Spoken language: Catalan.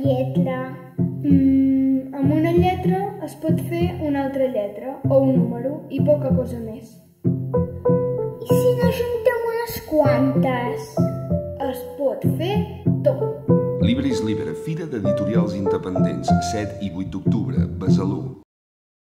lletra. Amb una lletra es pot fer una altra lletra o un número i poca cosa més. I si n'ajuntem unes quantes? Es pot fer tot. Llibres Llibre, Fira d'Editorials Independents, 7 i 8 d'octubre, Besalú.